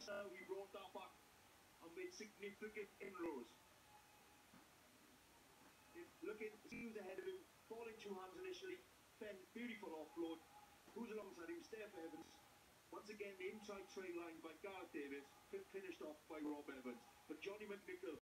We brought that back and made significant inroads. Looking, see who's ahead of him, ball in two hands initially, then beautiful offload. Who's alongside him? Steph Evans. Once again, the inside trade line by Gareth Davis, finished off by Rob Evans. But Johnny McNichol